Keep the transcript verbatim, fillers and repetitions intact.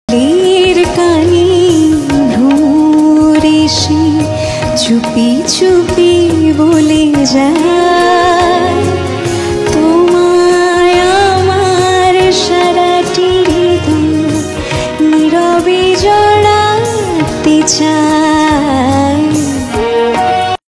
লের কানি ভোরেসি চুপি চুপি বলে যায় তোমায় আমার সারাটি হৃদয় নীরবে জড়াতে চায়।